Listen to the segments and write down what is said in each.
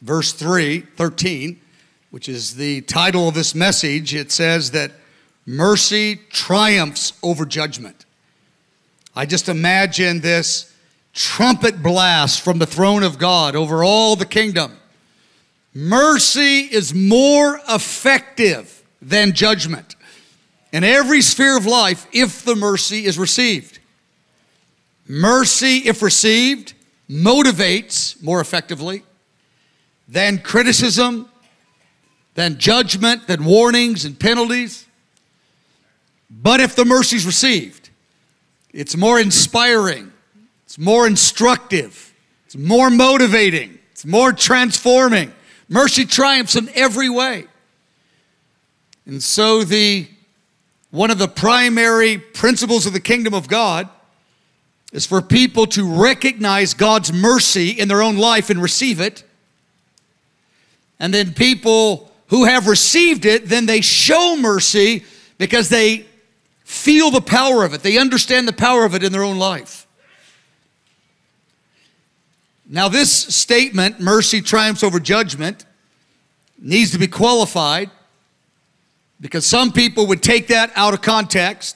verse 13, which is the title of this message, it says that mercy triumphs over judgment. I just imagine this trumpet blast from the throne of God over all the kingdom. Mercy is more effective than judgment in every sphere of life if the mercy is received. Mercy, if received, motivates more effectively than criticism, than judgment, than warnings and penalties. But if the mercy is received, it's more inspiring, it's more instructive, it's more motivating, it's more transforming. Mercy triumphs in every way. And so one of the primary principles of the kingdom of God is for people to recognize God's mercy in their own life and receive it. And then people who have received it, then they show mercy because they feel the power of it. They understand the power of it in their own life. Now this statement, mercy triumphs over judgment, needs to be qualified because some people would take that out of context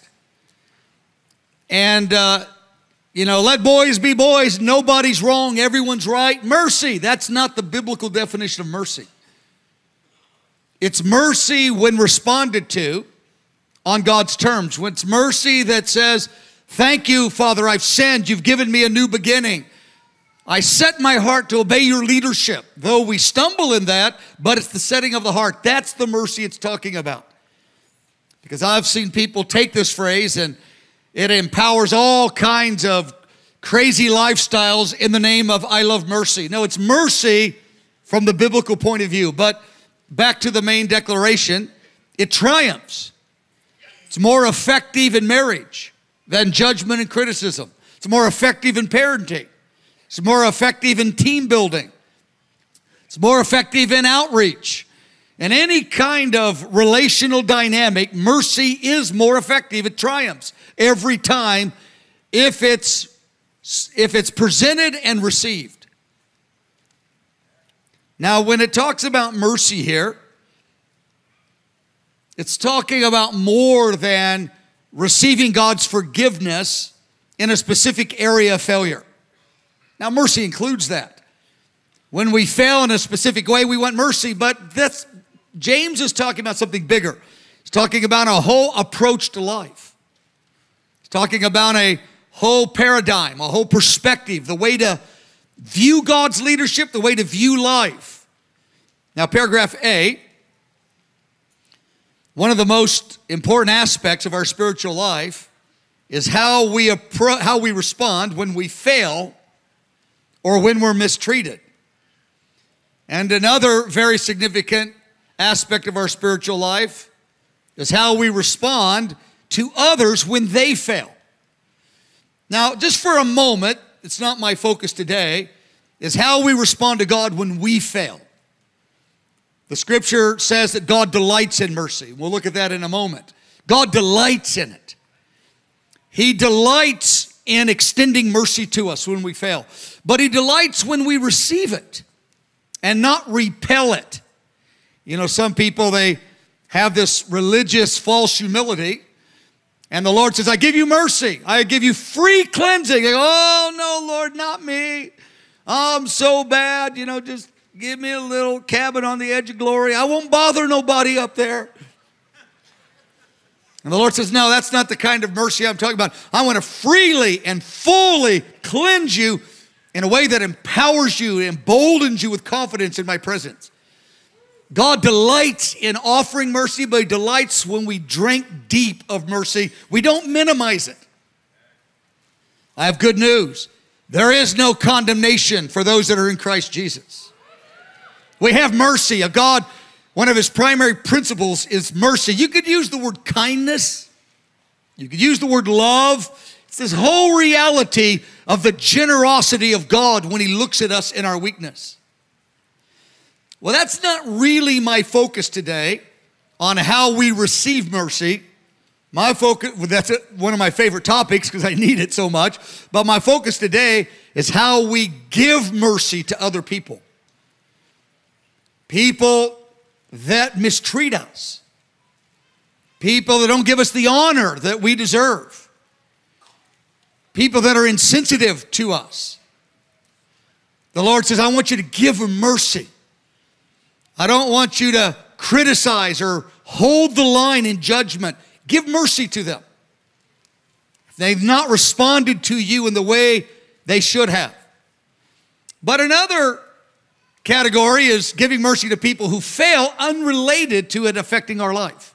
and let boys be boys. Nobody's wrong. Everyone's right. Mercy. That's not the biblical definition of mercy. It's mercy when responded to on God's terms. When it's mercy that says, thank you, Father, I've sinned. You've given me a new beginning. I set my heart to obey your leadership. Though we stumble in that, but it's the setting of the heart. That's the mercy it's talking about. Because I've seen people take this phrase and it empowers all kinds of crazy lifestyles in the name of I love mercy. No, it's mercy from the biblical point of view. But back to the main declaration, it triumphs. It's more effective in marriage than judgment and criticism. It's more effective in parenting. It's more effective in team building. It's more effective in outreach. In any kind of relational dynamic, mercy is more effective. It triumphs every time if it's presented and received. Now, when it talks about mercy here, it's talking about more than receiving God's forgiveness in a specific area of failure. Now, mercy includes that. When we fail in a specific way, we want mercy, but James is talking about something bigger. He's talking about a whole approach to life. He's talking about a whole paradigm, a whole perspective, the way to view God's leadership, the way to view life. Now, paragraph A, one of the most important aspects of our spiritual life is how we respond when we fail or when we're mistreated. And another very significant aspect of our spiritual life is how we respond to others when they fail. Now, just for a moment, it's not my focus today, is how we respond to God when we fail. The scripture says that God delights in mercy. We'll look at that in a moment. God delights in it. He delights in extending mercy to us when we fail. But He delights when we receive it and not repel it. You know, some people, they have this religious false humility, and the Lord says, I give you mercy. I give you free cleansing. They go, oh, no, Lord, not me. I'm so bad. Just give me a little cabin on the edge of glory. I won't bother nobody up there. And the Lord says, no, that's not the kind of mercy I'm talking about. I want to freely and fully cleanse you in a way that empowers you, emboldens you with confidence in my presence. God delights in offering mercy, but He delights when we drink deep of mercy. We don't minimize it. I have good news. There is no condemnation for those that are in Christ Jesus. We have mercy. A God, one of His primary principles is mercy. You could use the word kindness. You could use the word love. It's this whole reality of the generosity of God when He looks at us in our weakness. Well, that's not really my focus today on how we receive mercy. My focus, that's one of my favorite topics because I need it so much. But my focus today is how we give mercy to other people. people that mistreat us, people that don't give us the honor that we deserve, people that are insensitive to us. The Lord says, I want you to give them mercy. I don't want you to criticize or hold the line in judgment. Give mercy to them. If they've not responded to you in the way they should have. But another category is giving mercy to people who fail unrelated to it affecting our life.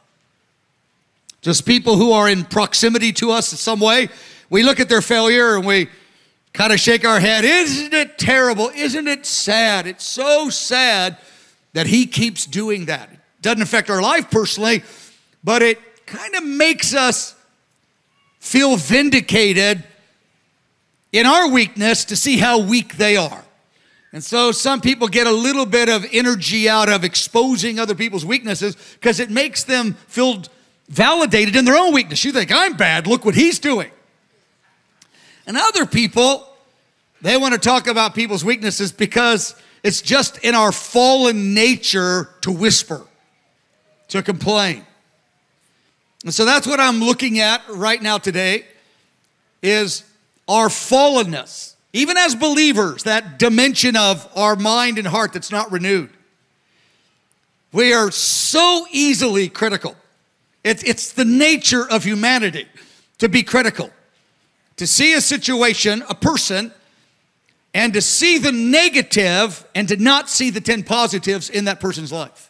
Just people who are in proximity to us in some way. We look at their failure and we kind of shake our head. Isn't it terrible? Isn't it sad? It's so sad that he keeps doing that. It doesn't affect our life personally, but it kind of makes us feel vindicated in our weakness to see how weak they are. And so some people get a little bit of energy out of exposing other people's weaknesses because it makes them feel validated in their own weakness. You think, I'm bad, look what he's doing. And other people, they want to talk about people's weaknesses because it's just in our fallen nature to whisper, to complain. And so that's what I'm looking at right now today is our fallenness. Even as believers, that dimension of our mind and heart that's not renewed. We are so easily critical. It's the nature of humanity to be critical. To see a situation, a person, and to see the negative and to not see the 10 positives in that person's life.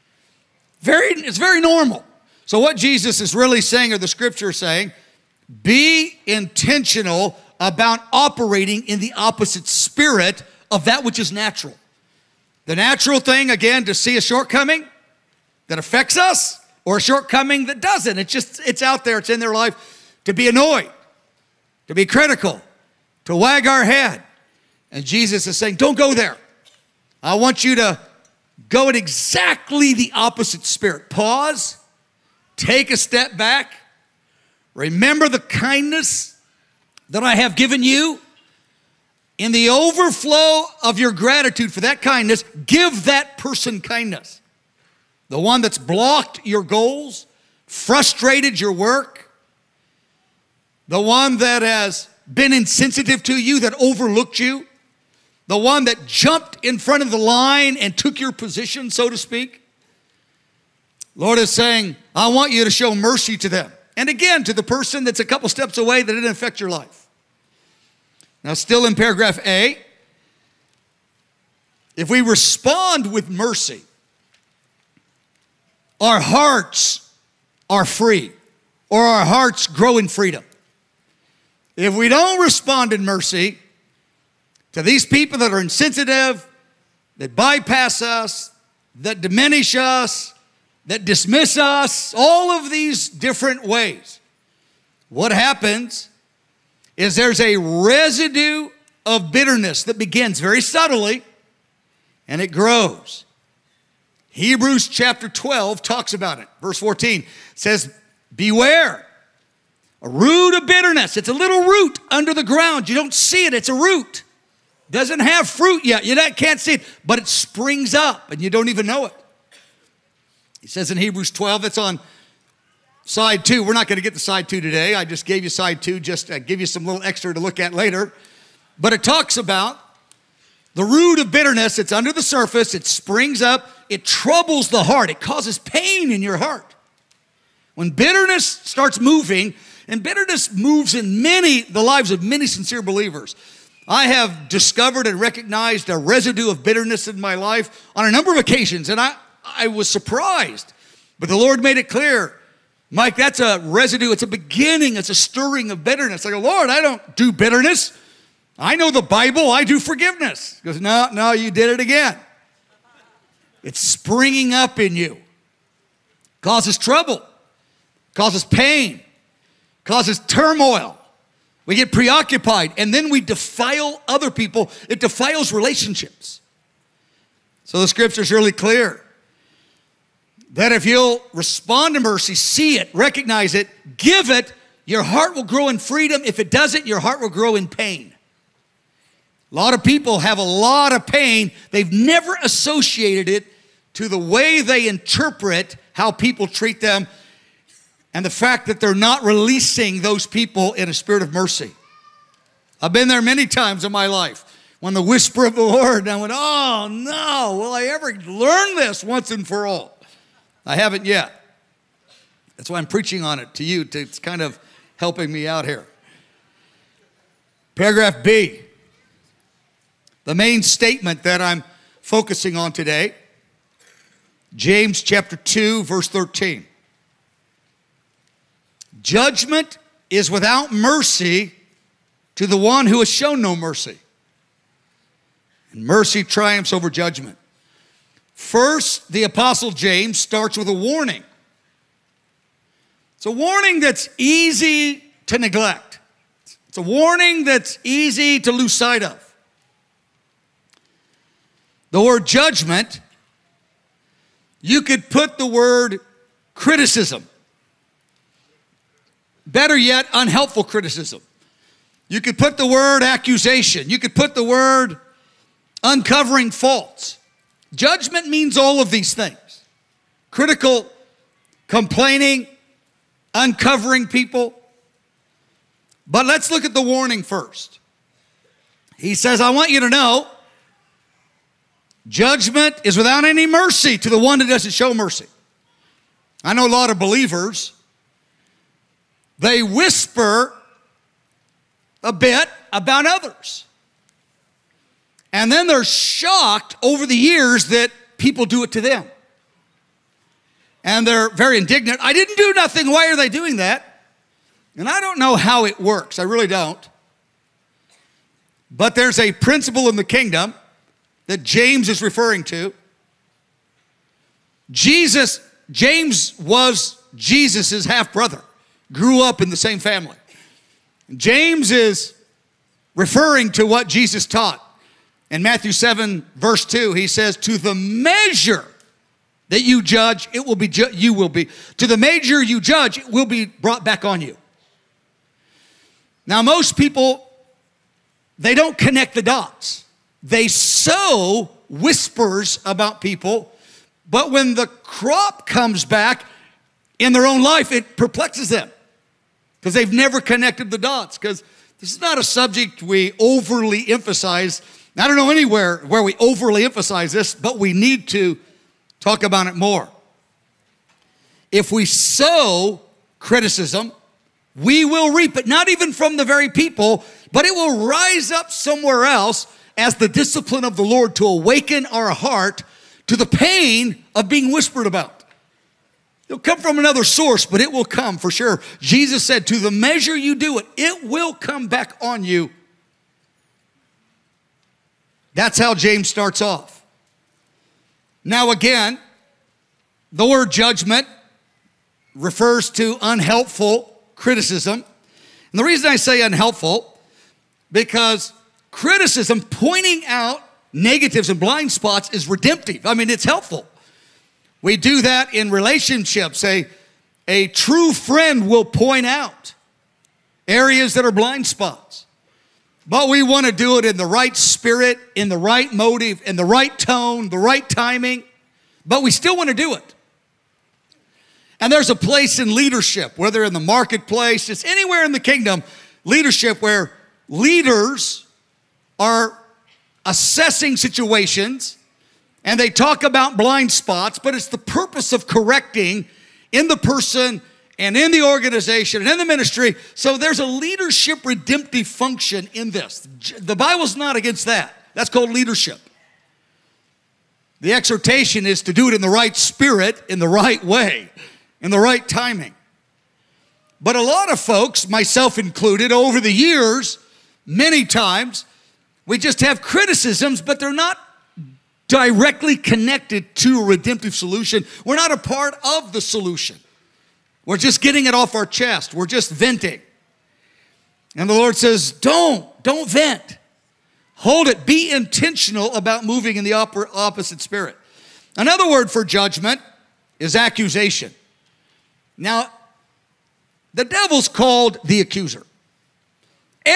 It's very normal. So what Jesus is really saying, or the scripture is saying, be intentional about operating in the opposite spirit of that which is natural. The natural thing, again, to see a shortcoming that affects us or a shortcoming that doesn't. It's out there, it's in their life. To be annoyed, to be critical, to wag our head. And Jesus is saying, don't go there. I want you to go in exactly the opposite spirit. Pause, take a step back, remember the kindness that I have given you. In the overflow of your gratitude for that kindness, give that person kindness. The one that's blocked your goals, frustrated your work, the one that has been insensitive to you, that overlooked you, the one that jumped in front of the line and took your position, so to speak. Lord is saying, I want you to show mercy to them. And again, to the person that's a couple steps away that didn't affect your life. Now, still in paragraph A, if we respond with mercy, our hearts are free, or our hearts grow in freedom. If we don't respond in mercy to these people that are insensitive, that bypass us, that diminish us, that dismiss us, all of these different ways, what happens is there's a residue of bitterness that begins very subtly and it grows. Hebrews chapter 12 talks about it. Verse 14 says, beware, a root of bitterness. It's a little root under the ground. You don't see it. It's a root. Doesn't have fruit yet. You can't see it, but it springs up and you don't even know it. He says in Hebrews 12, it's on side 2. We're not going to get to side 2 today. I just gave you side 2 just to give you some little extra to look at later. But it talks about the root of bitterness. It's under the surface. It springs up. It troubles the heart. It causes pain in your heart. When bitterness starts moving, and bitterness moves in the lives of many sincere believers. I have discovered and recognized a residue of bitterness in my life on a number of occasions, and I was surprised. But the Lord made it clear, Mike, that's a residue. It's a beginning. It's a stirring of bitterness. I go, Lord, I don't do bitterness. I know the Bible. I do forgiveness. He goes, no, you did it again. It's springing up in you. Causes trouble. Causes pain. Causes turmoil. We get preoccupied, and then we defile other people. It defiles relationships. So the scripture's really clear that if you'll respond to mercy, see it, recognize it, give it, your heart will grow in freedom. If it doesn't, your heart will grow in pain. A lot of people have a lot of pain. They've never associated it to the way they interpret how people treat them and the fact that they're not releasing those people in a spirit of mercy. I've been there many times in my life when the whisper of the Lord, and I went, oh no, will I ever learn this once and for all? I haven't yet. That's why I'm preaching on it to you. It's kind of helping me out here. Paragraph B, the main statement that I'm focusing on today, James chapter 2, verse 13. Judgment is without mercy to the one who has shown no mercy. And mercy triumphs over judgment. First, the Apostle James starts with a warning. It's a warning that's easy to neglect. It's a warning that's easy to lose sight of. The word judgment, you could put the word criticism. Better yet, unhelpful criticism. You could put the word accusation. You could put the word uncovering faults. Judgment means all of these things. Critical, complaining, uncovering people. But let's look at the warning first. He says, I want you to know, judgment is without any mercy to the one that doesn't show mercy. I know a lot of believers, they whisper a bit about others. And then they're shocked over the years that people do it to them. And they're very indignant. I didn't do nothing. Why are they doing that? And I don't know how it works. I really don't. But there's a principle in the kingdom that James is referring to. James was Jesus' half-brother. Grew up in the same family. James is referring to what Jesus taught. In Matthew 7, verse 2, he says, to the measure that you judge, it will be you will be. To the measure you judge, it will be brought back on you. Now, most people, they don't connect the dots. They sow whispers about people, but when the crop comes back in their own life, it perplexes them because they've never connected the dots, because this is not a subject we overly emphasize. I don't know anywhere where we overly emphasize this, but we need to talk about it more. If we sow criticism, we will reap it, not even from the very people, but it will rise up somewhere else as the discipline of the Lord to awaken our heart to the pain of being whispered about. It'll come from another source, but it will come for sure. Jesus said, to the measure you do it, it will come back on you. That's how James starts off. Now again, the word judgment refers to unhelpful criticism. And the reason I say unhelpful, because criticism, pointing out negatives and blind spots, is redemptive. I mean, it's helpful. We do that in relationships. A true friend will point out areas that are blind spots. But we want to do it in the right spirit, in the right motive, in the right tone, the right timing. But we still want to do it. And there's a place in leadership, whether in the marketplace, just anywhere in the kingdom, leadership where leaders are assessing situations and they talk about blind spots, but it's the purpose of correcting in the person and in the organization and in the ministry. So there's a leadership redemptive function in this. The Bible's not against that. That's called leadership. The exhortation is to do it in the right spirit, in the right way, in the right timing. But a lot of folks, myself included, over the years, many times, we just have criticisms, but they're not directly connected to a redemptive solution. We're not a part of the solution. We're just getting it off our chest. We're just venting. And the Lord says, don't vent. Hold it. Be intentional about moving in the opposite spirit. Another word for judgment is accusation. Now, the devil's called the accuser.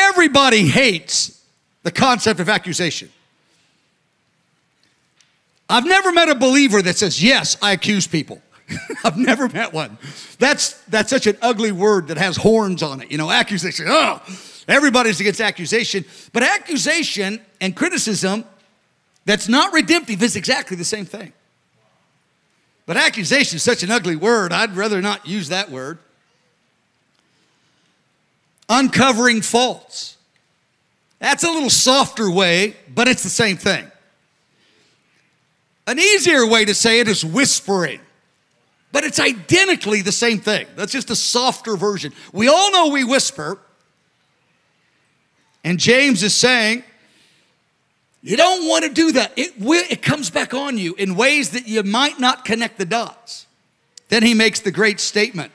Everybody hates the concept of accusation. I've never met a believer that says, yes, I accuse people. I've never met one. That's such an ugly word that has horns on it. You know, accusation. Oh, everybody's against accusation. But accusation and criticism that's not redemptive is exactly the same thing. But accusation is such an ugly word. I'd rather not use that word. Uncovering faults. That's a little softer way, but it's the same thing. An easier way to say it is whispering. But it's identically the same thing. That's just a softer version. We all know we whisper. And James is saying, you don't want to do that. It comes back on you in ways that you might not connect the dots. Then he makes the great statement.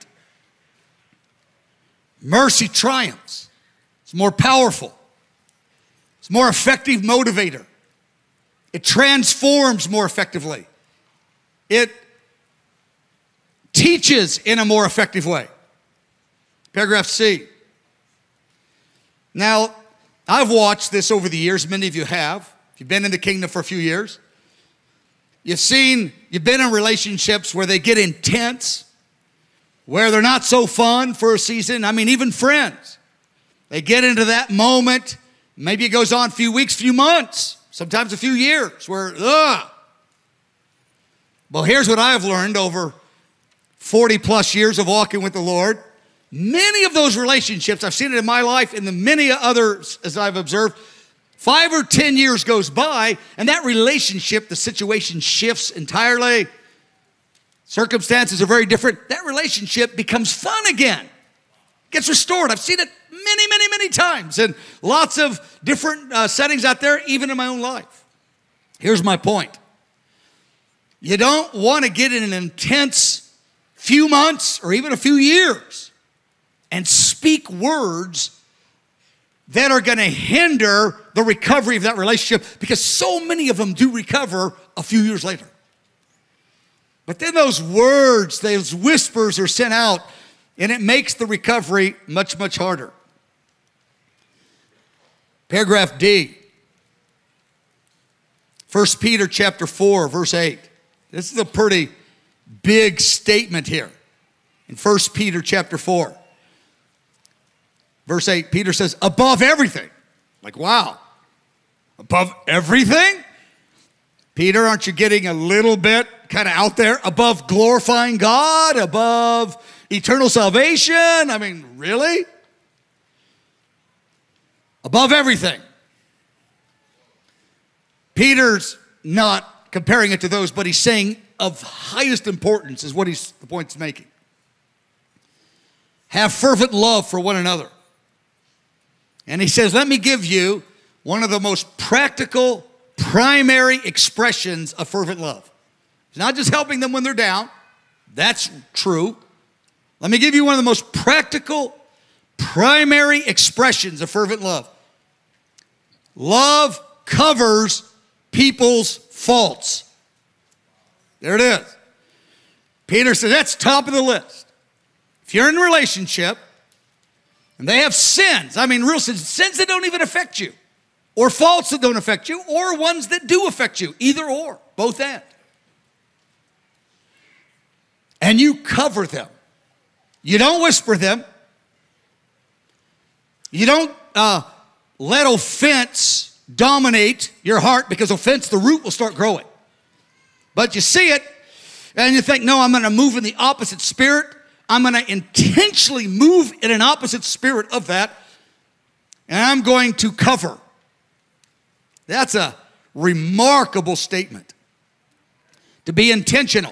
Mercy triumphs. It's more powerful. It's more effective motivator. It transforms more effectively. It teaches in a more effective way. Paragraph C. Now, I've watched this over the years. Many of you have. If you've been in the kingdom for a few years, you've been in relationships where they get intense, where they're not so fun for a season. I mean, even friends. They get into that moment. Maybe it goes on a few weeks, few months, sometimes a few years, where, Well, here's what I've learned over 40 plus years of walking with the Lord. Many of those relationships, I've seen it in my life and the many others as I've observed, 5 or 10 years goes by and that relationship, the situation shifts entirely. Circumstances are very different. That relationship becomes fun again. Gets restored. I've seen it many times in lots of different settings out there, even in my own life. Here's my point. You don't want to get in an intense few months or even a few years and speak words that are going to hinder the recovery of that relationship, because so many of them do recover a few years later. But then those words, those whispers are sent out, and it makes the recovery much harder. Paragraph D. 1 Peter chapter 4, verse 8. This is a pretty big statement here. In 1 Peter chapter 4. Verse 8, Peter says, above everything. Like, wow. Above everything? Peter, aren't you getting a little bit kind of out there? Above glorifying God? Above eternal salvation? I mean, really? Above everything. Peter's not comparing it to those, but he's saying of highest importance is what the point he's making. Have fervent love for one another. And he says, let me give you one of the most practical, primary expressions of fervent love. It's not just helping them when they're down. That's true. Let me give you one of the most practical, primary expressions of fervent love. Love covers people's faults. There it is. Peter says that's top of the list. If you're in a relationship and they have sins, I mean real sins that don't even affect you, or faults that don't affect you, or ones that do affect you, either or, both and you cover them. You don't whisper them. You don't let offense dominate your heart, because offense, the root will start growing. But you see it, and you think, no, I'm going to move in the opposite spirit. I'm going to intentionally move in an opposite spirit of that, and I'm going to cover. That's a remarkable statement. To be intentional.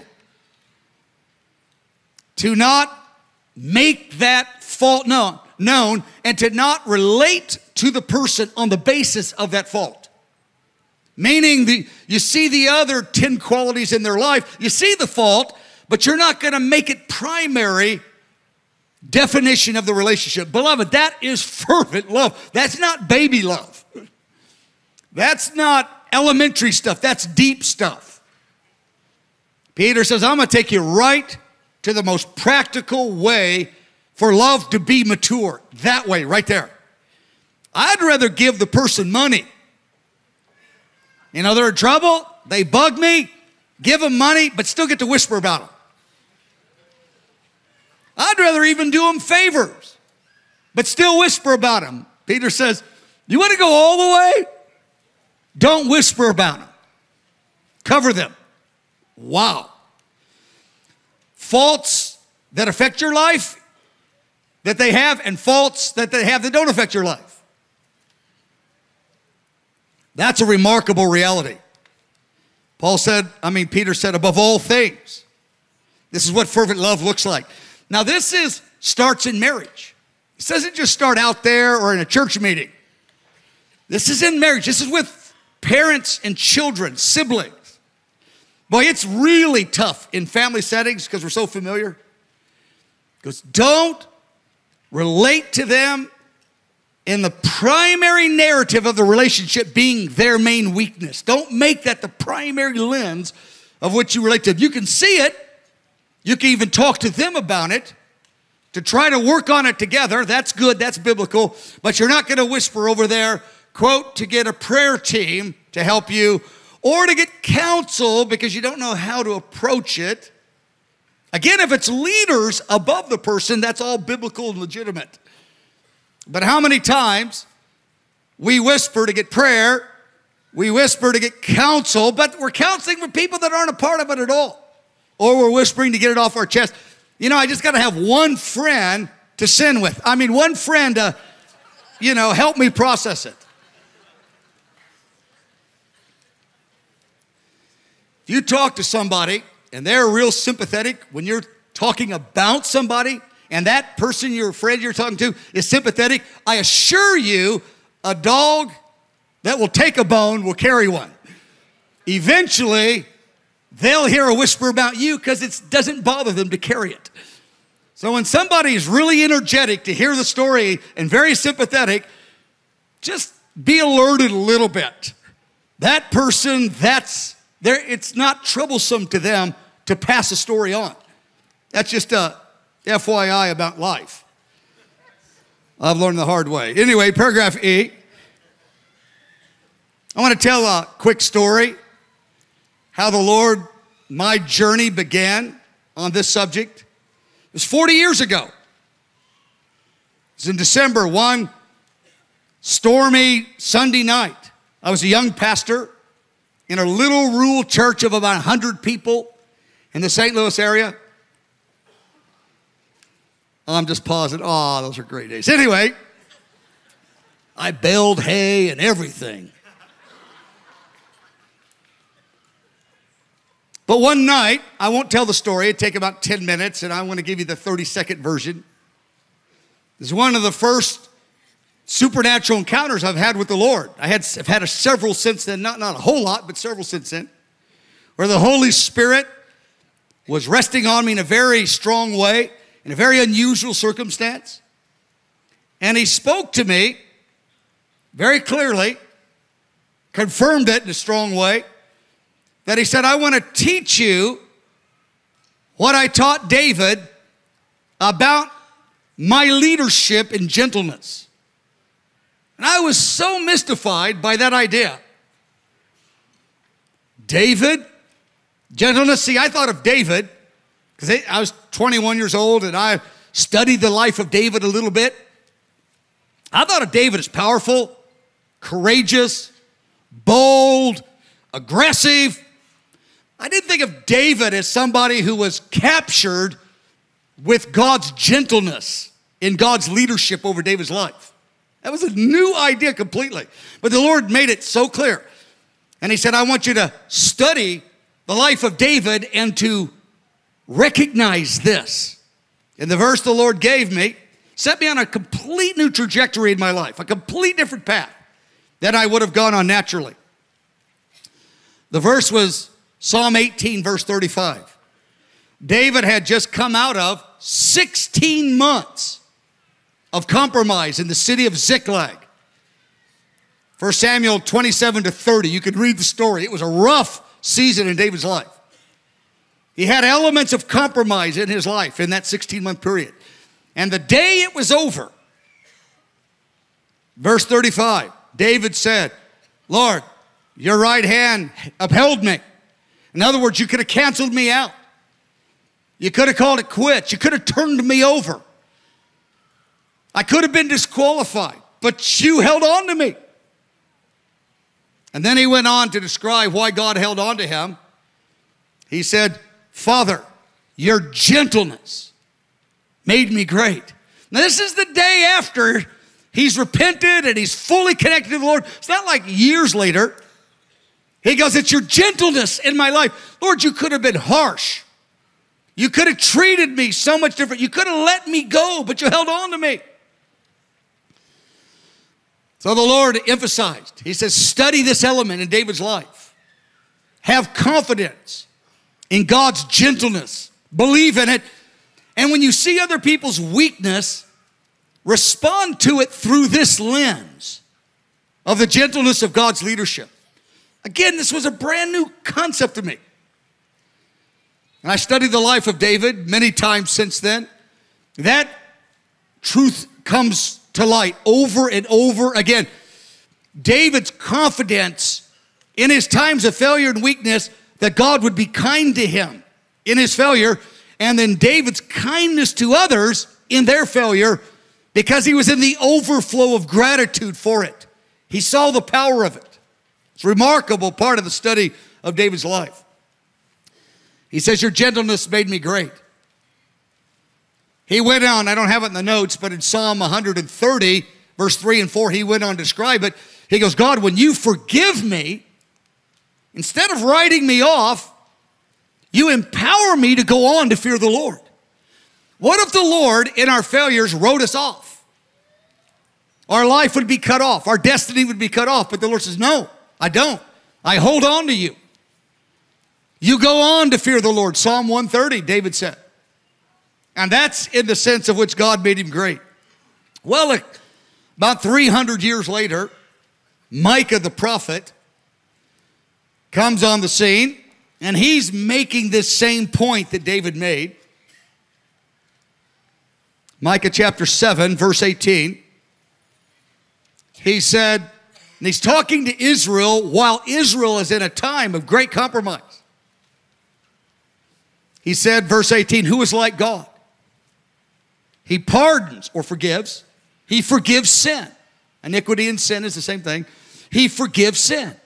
To not make that fault known, and to not relate to the person on the basis of that fault. Meaning, you see the other 10 qualities in their life, you see the fault, but you're not going to make it primary definition of the relationship. Beloved, that is fervent love. That's not baby love. That's not elementary stuff. That's deep stuff. Peter says, I'm going to take you right to the most practical way for love to be mature. That way, right there. I'd rather give the person money. You know, they're in trouble. They bug me. give them money, but still get to whisper about them. I'd rather even do them favors, but still whisper about them. Peter says, you want to go all the way? Don't whisper about them. Cover them. Wow. Faults that affect your life that they have, and faults that they have that don't affect your life. That's a remarkable reality. Peter said, above all things, this is what fervent love looks like. Now starts in marriage. It doesn't just start out there or in a church meeting. This is in marriage. This is with parents and children, siblings. Boy, it's really tough in family settings because we're so familiar. Because don't relate to them in the primary narrative of the relationship being their main weakness. Don't make that the primary lens of which you relate to them. You can see it. You can even talk to them about it to try to work on it together. That's good. That's biblical. But you're not going to whisper over there, quote, to get a prayer team to help you or to get counsel because you don't know how to approach it. Again, if it's leaders above the person, that's all biblical and legitimate. But how many times we whisper to get prayer, we whisper to get counsel, but we're counseling with people that aren't a part of it at all. Or we're whispering to get it off our chest. You know, I just got to have one friend to sin with. One friend to, help me process it. If you talk to somebody and they're real sympathetic when you're talking about somebody, and that person, your friend you're talking to, is sympathetic, I assure you, a dog that will take a bone will carry one. Eventually, they'll hear a whisper about you because it doesn't bother them to carry it. So when somebody is really energetic to hear the story and very sympathetic, just be alerted a little bit. That person, it's not troublesome to them to pass a story on. That's just a FYI about life. I've learned the hard way. Anyway, paragraph E. I want to tell a quick story how my journey began on this subject. It was 40 years ago. It was in December, one stormy Sunday night. I was a young pastor in a little rural church of about 100 people in the St. Louis area. I'm just pausing. Oh, those are great days. Anyway, I baled hay and everything. But one night, I won't tell the story. It'd take about 10 minutes, and I want to give you the 30-second version. This is one of the first supernatural encounters I've had with the Lord. I've had several since then, not a whole lot, but several since then, where the Holy Spirit was resting on me in a very strong way, in a very unusual circumstance. And he spoke to me very clearly, confirmed it in a strong way, that he said, I want to teach you what I taught David about my leadership in gentleness. And I was so mystified by that idea. David, gentleness. See, I thought of David, because I was 21 years old and I studied the life of David a little bit. I thought of David as powerful, courageous, bold, aggressive. I didn't think of David as somebody who was captured with God's gentleness in God's leadership over David's life. That was a new idea completely. But the Lord made it so clear. And he said, I want you to study the life of David and to recognize this. And the verse the Lord gave me set me on a complete new trajectory in my life, a complete different path than I would have gone on naturally. The verse was Psalm 18, verse 35. David had just come out of 16 months of compromise in the city of Ziklag. 1 Samuel 27 to 30, you could read the story. It was a rough season in David's life. He had elements of compromise in his life in that 16-month period. And the day it was over, verse 35, David said, Lord, your right hand upheld me, In other words, you could have canceled me out. You could have called it quits. You could have turned me over. I could have been disqualified, but you held on to me. And then he went on to describe why God held on to him. He said, Father, your gentleness made me great. Now, this is the day after he's repented and he's fully connected to the Lord. It's not like years later. He goes, it's your gentleness in my life. Lord, you could have been harsh. You could have treated me so much different. You could have let me go, but you held on to me. So the Lord emphasized, he says, study this element in David's life. Have confidence in God's gentleness. Believe in it. And when you see other people's weakness, respond to it through this lens of the gentleness of God's leadership. Again, this was a brand new concept to me. And I studied the life of David many times since then. That truth comes to light over and over again. David's confidence in his times of failure and weakness that God would be kind to him in his failure, and then David's kindness to others in their failure because he was in the overflow of gratitude for it. He saw the power of it. It's a remarkable part of the study of David's life. He says, your gentleness made me great. He went on, I don't have it in the notes, but in Psalm 130, verse 3 and 4, he went on to describe it. He goes, God, when you forgive me, instead of writing me off, you empower me to go on to fear the Lord. What if the Lord, in our failures, wrote us off? Our life would be cut off. Our destiny would be cut off. But the Lord says, no, I don't. I hold on to you. You go on to fear the Lord. Psalm 130, David said. And that's in the sense of which God made him great. Well, about 300 years later, Micah the prophet comes on the scene, and he's making this same point that David made. Micah chapter 7, verse 18. He said, and he's talking to Israel while Israel is in a time of great compromise. He said, verse 18, who is like God? He pardons or forgives. He forgives sin. Iniquity and sin is the same thing. He forgives sin.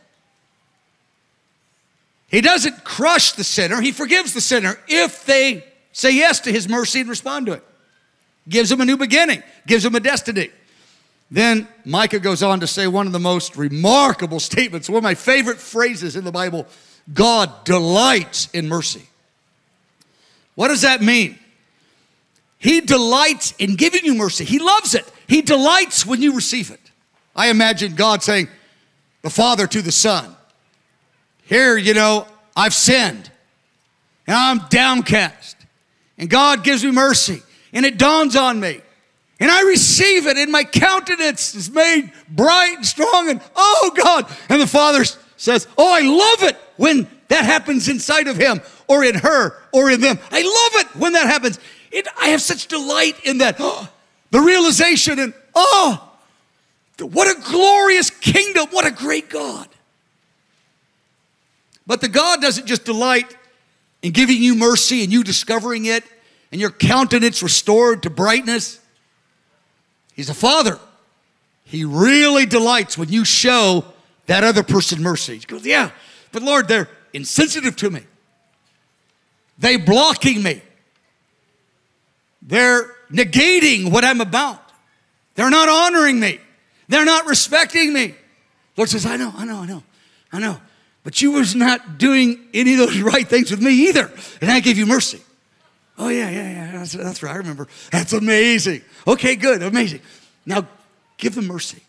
He doesn't crush the sinner. He forgives the sinner if they say yes to his mercy and respond to it. Gives them a new beginning. Gives them a destiny. Then Micah goes on to say one of the most remarkable statements, one of my favorite phrases in the Bible, God delights in mercy. What does that mean? He delights in giving you mercy. He loves it. He delights when you receive it. I imagine God saying, the Father to the Son, here, I've sinned, and I'm downcast, and God gives me mercy, and it dawns on me, and I receive it, and my countenance is made bright and strong, and oh, God. And the Father says, oh, I love it when that happens inside of him, or in her, or in them. I love it when that happens. I have such delight in that. Oh, the realization, and oh, what a glorious kingdom. What a great God. But the God doesn't just delight in giving you mercy and you discovering it and your countenance restored to brightness. He's a Father. He really delights when you show that other person mercy. He goes, yeah, but Lord, they're insensitive to me. They're blocking me. They're negating what I'm about. They're not honoring me. They're not respecting me. Lord says, I know. But you was not doing any of those right things with me either. And I gave you mercy. Oh, yeah. That's right. I remember. That's amazing. Okay, good. Amazing. Now, give them mercy.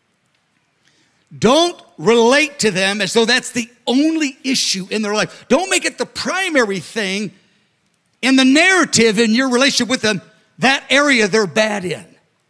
Don't relate to them as though that's the only issue in their life. Don't make it the primary thing in the narrative in your relationship with them, that area they're bad in.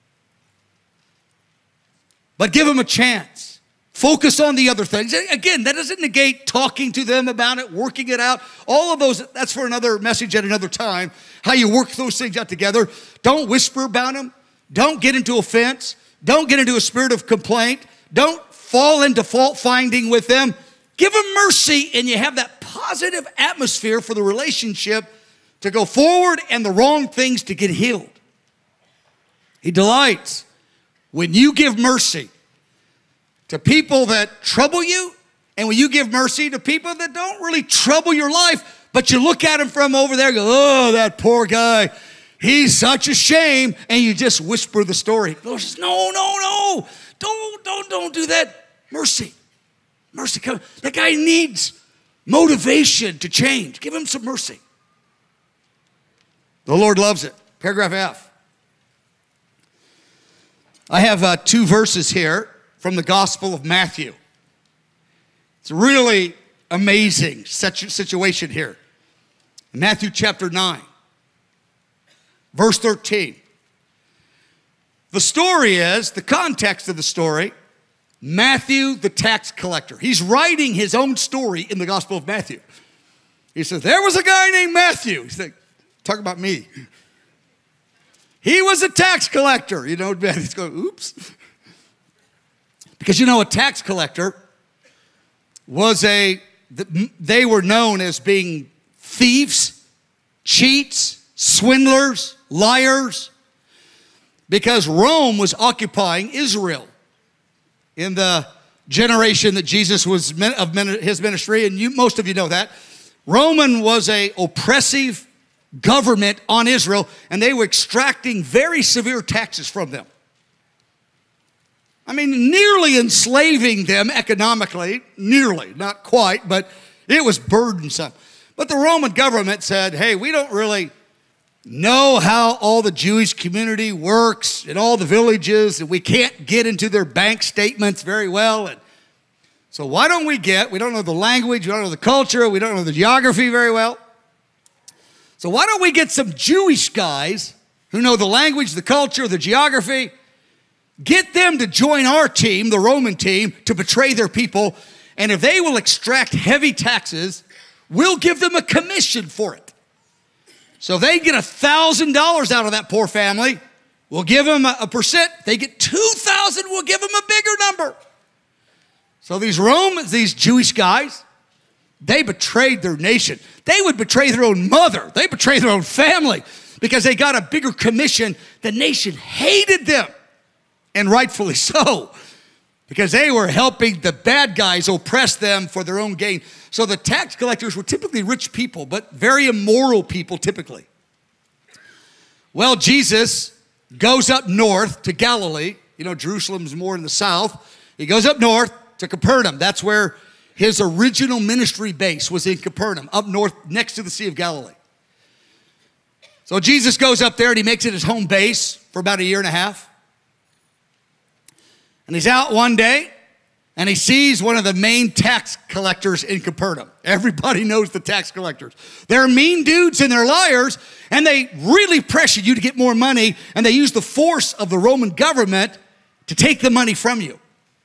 But give them a chance. Focus on the other things. Again, that doesn't negate talking to them about it, working it out. All of those, that's for another message at another time, how you work those things out together. Don't whisper about them. Don't get into offense. Don't get into a spirit of complaint. Don't fall into fault finding with them. Give them mercy, and you have that positive atmosphere for the relationship to go forward and the wrong things to get healed. He delights when you give mercy to people that trouble you, and when you give mercy to people that don't really trouble your life, but you look at them from over there and go, oh, that poor guy, he's such a shame, and you just whisper the story. The Lord says, no, don't do that. Mercy, come. That guy needs motivation to change. Give him some mercy. The Lord loves it. Paragraph F. I have 2 verses here from the Gospel of Matthew. It's a really amazing situation here. In Matthew chapter 9, verse 13. The story is, the context of the story, Matthew the tax collector. He's writing his own story in the Gospel of Matthew. He says, there was a guy named Matthew. He's like, talk about me. He was a tax collector. You know, Matthew's going, oops. Because a tax collector was they were known as being thieves, cheats, swindlers, liars, because Rome was occupying Israel in the generation that Jesus was of his ministry, and most of you know that. Roman was an oppressive government on Israel, and they were extracting very severe taxes from them. I mean, nearly enslaving them economically, nearly, not quite, but it was burdensome. But the Roman government said, hey, we don't really know how all the Jewish community works in all the villages, and we can't get into their bank statements very well. And so why don't we don't know the language, we don't know the culture, we don't know the geography very well. So why don't we get some Jewish guys who know the language, the culture, the geography, get them to join our team, the Roman team, to betray their people, and if they will extract heavy taxes, we'll give them a commission for it. So if they get $1,000 out of that poor family, we'll give them a percent. If they get $2,000, we'll give them a bigger number. So these Jewish guys, they betrayed their nation. They would betray their own mother. They betrayed their own family because they got a bigger commission. The nation hated them. And rightfully so, because they were helping the bad guys oppress them for their own gain. So the tax collectors were typically rich people, but very immoral people typically. Well, Jesus goes up north to Galilee. Jerusalem's more in the south. He goes up north to Capernaum. That's where his original ministry base was, in Capernaum, up north next to the Sea of Galilee. So Jesus goes up there and he makes it his home base for about 1.5 years. And he's out one day, and he sees one of the main tax collectors in Capernaum. Everybody knows the tax collectors. They're mean dudes and they're liars, and they really pressure you to get more money, and they use the force of the Roman government to take the money from you.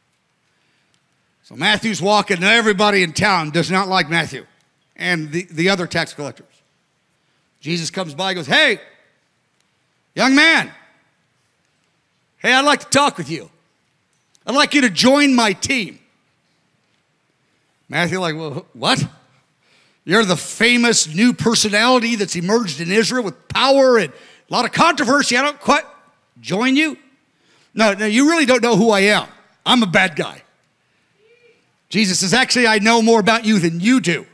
So Matthew's walking, and everybody in town does not like Matthew and the other tax collectors. Jesus comes by and goes, hey, young man, hey, I'd like to talk with you. I'd like you to join my team. Matthew like, well, what? You're the famous new personality that's emerged in Israel with power and a lot of controversy. I don't quite join you. No, you really don't know who I am. I'm a bad guy. Jesus says, actually, I know more about you than you do.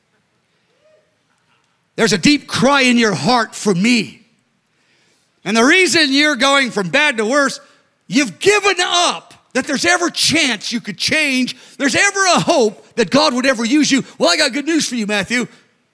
There's a deep cry in your heart for me. And the reason you're going from bad to worse, you've given up that there's ever a chance you could change, there's ever a hope that God would ever use you. Well, I got good news for you, Matthew.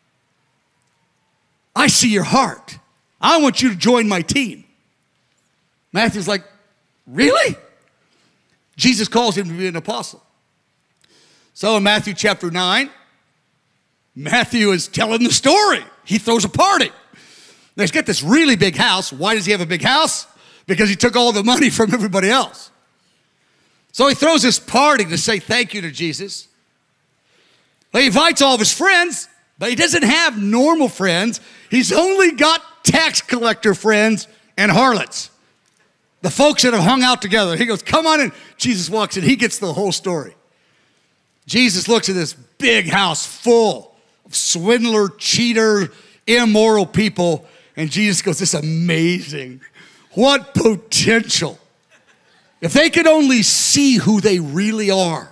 I see your heart. I want you to join my team. Matthew's like, really? Jesus calls him to be an apostle. So in Matthew chapter 9, Matthew is telling the story. He throws a party. Now he's got this really big house. Why does he have a big house? Because he took all the money from everybody else. So he throws this party to say thank you to Jesus. He invites all of his friends, but he doesn't have normal friends. He's only got tax collector friends and harlots. The folks that have hung out together. He goes, come on in. Jesus walks in. He gets the whole story. Jesus looks at this big house full swindler, cheater, immoral people. And Jesus goes, this is amazing. What potential. If they could only see who they really are.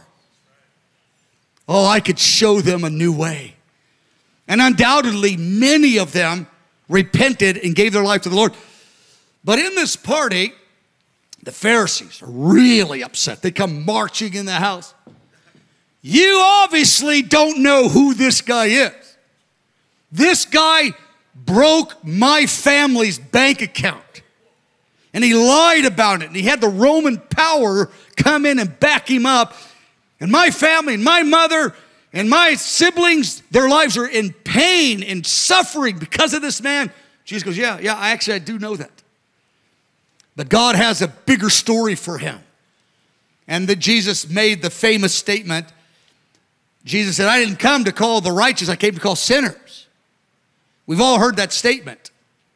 Oh, I could show them a new way. And undoubtedly, many of them repented and gave their life to the Lord. But in this party, the Pharisees are really upset. They come marching in the house. You obviously don't know who this guy is. This guy broke my family's bank account. And he lied about it. And he had the Roman power come in and back him up. And my family and my mother and my siblings, their lives are in pain and suffering because of this man. Jesus goes, yeah, I do know that. But God has a bigger story for him. And that Jesus made the famous statement. Jesus said, I didn't come to call the righteous, I came to call sinners. We've all heard that statement.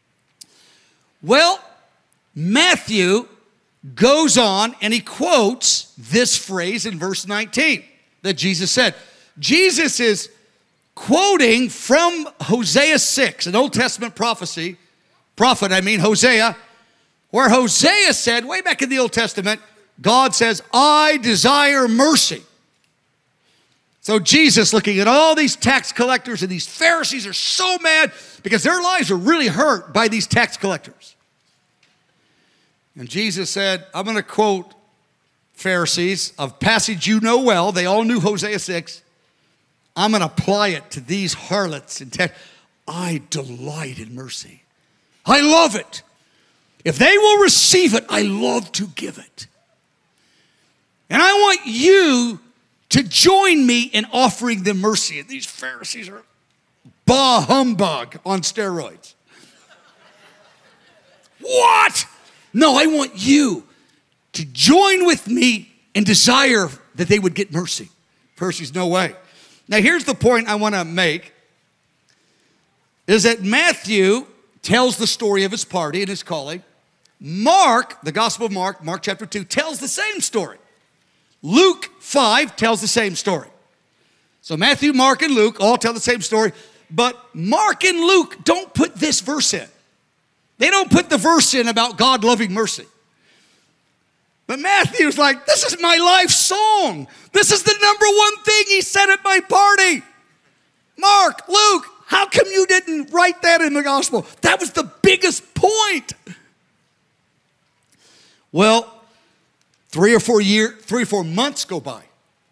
Well, Matthew goes on and he quotes this phrase in verse 19 that Jesus said. Jesus is quoting from Hosea 6, an Old Testament prophet, Hosea, where Hosea said, way back in the Old Testament, God says, I desire mercy. So Jesus, looking at all these tax collectors, and these Pharisees are so mad because their lives are really hurt by these tax collectors. And Jesus said, I'm going to quote Pharisees, a passage you know well. They all knew Hosea 6. I'm going to apply it to these harlots. I delight in mercy. I love it. If they will receive it, I love to give it. And I want you to join me in offering them mercy. And these Pharisees are bah humbug on steroids. What? No, I want you to join with me and desire that they would get mercy. Pharisees, no way. Now here's the point I want to make, is that Matthew tells the story of his party and his calling. Mark, the Gospel of Mark chapter 2, tells the same story. Luke 5 tells the same story. So Matthew, Mark, and Luke all tell the same story, but Mark and Luke don't put this verse in. They don't put the verse in about God loving mercy. But Matthew's like, this is my life song. This is the number one thing he said at my party. Mark, Luke, how come you didn't write that in the gospel? That was the biggest point. Well, 3 or 4 months go by.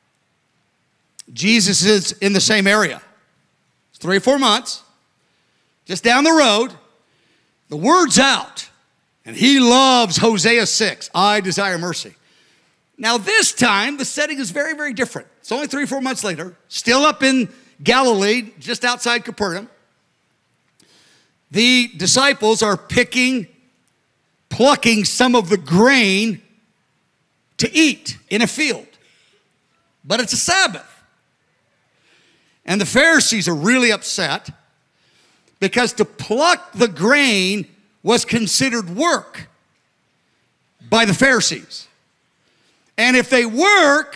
Jesus is in the same area. It's 3 or 4 months, just down the road. The word's out, and he loves Hosea 6, I desire mercy. Now this time, the setting is very, very different. It's only 3 or 4 months later, still up in Galilee, just outside Capernaum. The disciples are plucking some of the grain to eat in a field. But it's a Sabbath. And the Pharisees are really upset because to pluck the grain was considered work by the Pharisees. And if they work,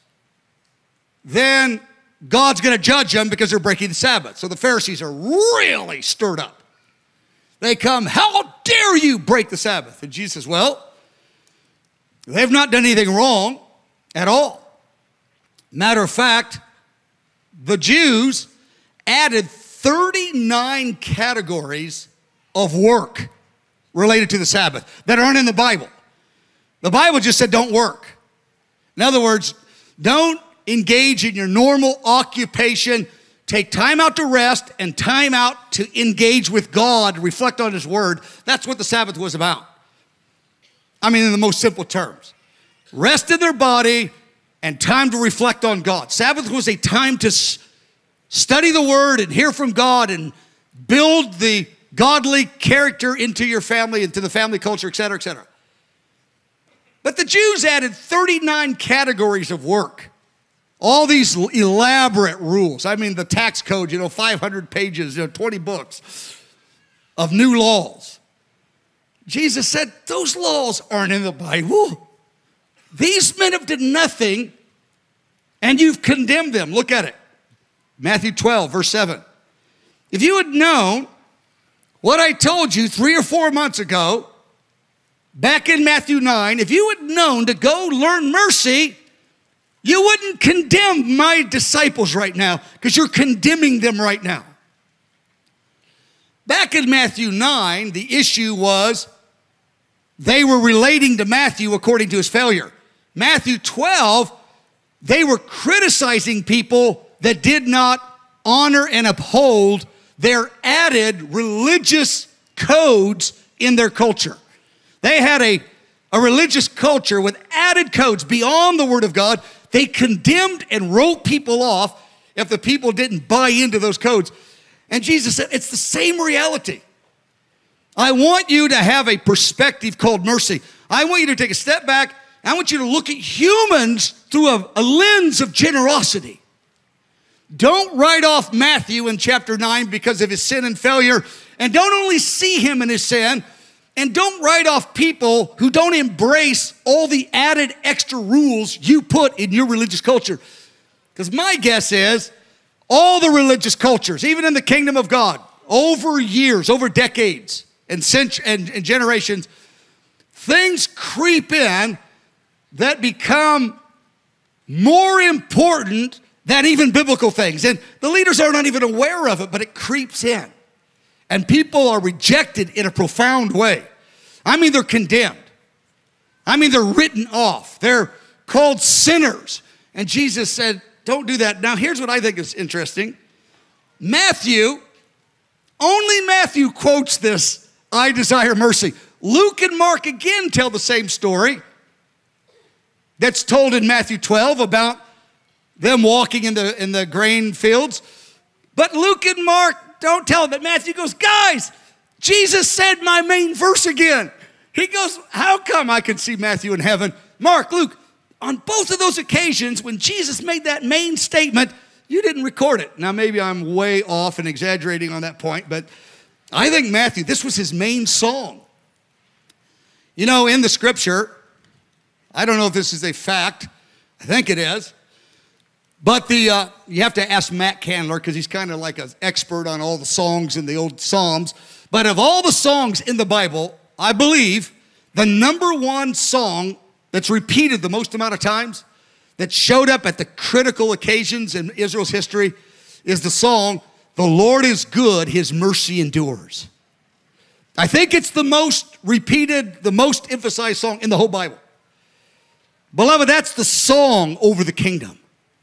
then God's going to judge them because they're breaking the Sabbath. So the Pharisees are really stirred up. They come, how dare you break the Sabbath? And Jesus says, well, they've not done anything wrong at all. Matter of fact, the Jews added 39 categories of work related to the Sabbath that aren't in the Bible. The Bible just said don't work. In other words, don't engage in your normal occupation. Take time out to rest and time out to engage with God, reflect on His Word. That's what the Sabbath was about. I mean, in the most simple terms. Rest in their body and time to reflect on God. Sabbath was a time to study the Word and hear from God and build the godly character into your family, into the family culture, et cetera, et cetera. But the Jews added 39 categories of work. All these elaborate rules. I mean, the tax code, 500 pages, 20 books of new laws. Jesus said, those laws aren't in the Bible. These men have done nothing, and you've condemned them. Look at it. Matthew 12, verse 7. If you had known what I told you 3 or 4 months ago, back in Matthew 9, if you had known to go learn mercy, you wouldn't condemn my disciples right now, because you're condemning them right now. Back in Matthew 9, the issue was they were relating to Matthew according to his failure. Matthew 12, they were criticizing people that did not honor and uphold their added religious codes in their culture. They had a religious culture with added codes beyond the Word of God. They condemned and wrote people off if the people didn't buy into those codes. And Jesus said, it's the same reality. I want you to have a perspective called mercy. I want you to take a step back. I want you to look at humans through a lens of generosity. Don't write off Matthew in chapter 9 because of his sin and failure. And don't only see him in his sin. And don't write off people who don't embrace all the added extra rules you put in your religious culture. Because my guess is all the religious cultures, even in the kingdom of God, over years, over decades and generations, things creep in that become more important than even biblical things. And the leaders are not even aware of it, but it creeps in. And people are rejected in a profound way. I mean, they're condemned. I mean, they're written off. They're called sinners. And Jesus said, don't do that. Now, here's what I think is interesting. Only Matthew quotes this, I desire mercy. Luke and Mark again tell the same story that's told in Matthew 12 about them walking in the grain fields. But Luke and Mark don't tell it. But Matthew goes, guys, Jesus said my main verse again. He goes, how come I can see Matthew in heaven? Mark, Luke, on both of those occasions when Jesus made that main statement, you didn't record it. Now, maybe I'm way off and exaggerating on that point, but I think Matthew, this was his main song. You know, in the scripture, I don't know if this is a fact. I think it is. But you have to ask Matt Candler because he's kind of like an expert on all the songs in the old Psalms. But of all the songs in the Bible, I believe the number one song that's repeated the most amount of times, that showed up at the critical occasions in Israel's history, is the song, "The Lord is good, his mercy endures." I think it's the most repeated, the most emphasized song in the whole Bible. Beloved, that's the song over the kingdom.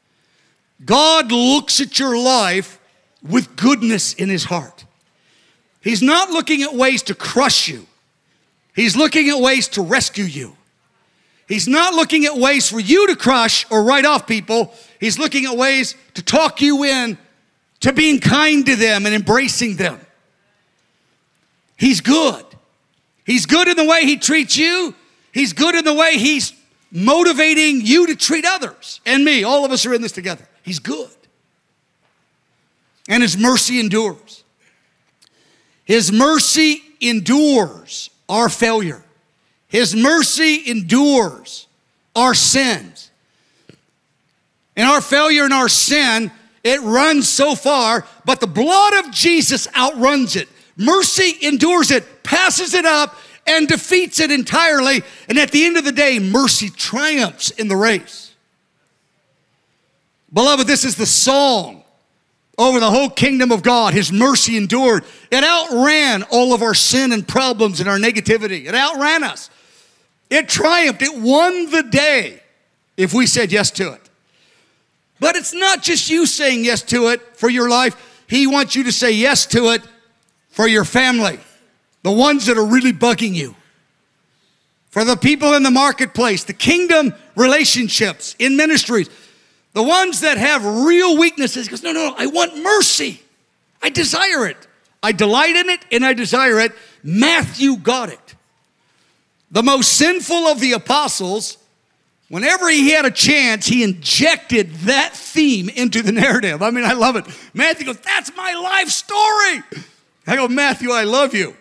God looks at your life with goodness in his heart. He's not looking at ways to crush you. He's looking at ways to rescue you. He's not looking at ways for you to crush or write off people. He's looking at ways to talk you in to being kind to them and embracing them. He's good. He's good in the way he treats you. He's good in the way he's motivating you to treat others and me. All of us are in this together. He's good. And his mercy endures. His mercy endures our failure. His mercy endures our sins. And our failure and our sin, it runs so far, but the blood of Jesus outruns it. Mercy endures it, passes it up, and defeats it entirely. And at the end of the day, mercy triumphs in the race. Beloved, this is the song over the whole kingdom of God. His mercy endured. It outran all of our sin and problems and our negativity. It outran us. It triumphed. It won the day if we said yes to it. But it's not just you saying yes to it for your life. He wants you to say yes to it for your family, the ones that are really bugging you, for the people in the marketplace, the kingdom relationships in ministries, the ones that have real weaknesses. He goes, no, I want mercy. I desire it. I delight in it and I desire it. Matthew got it. The most sinful of the apostles, whenever he had a chance, he injected that theme into the narrative. I mean, I love it. Matthew goes, that's my life story. I go, Matthew, I love you.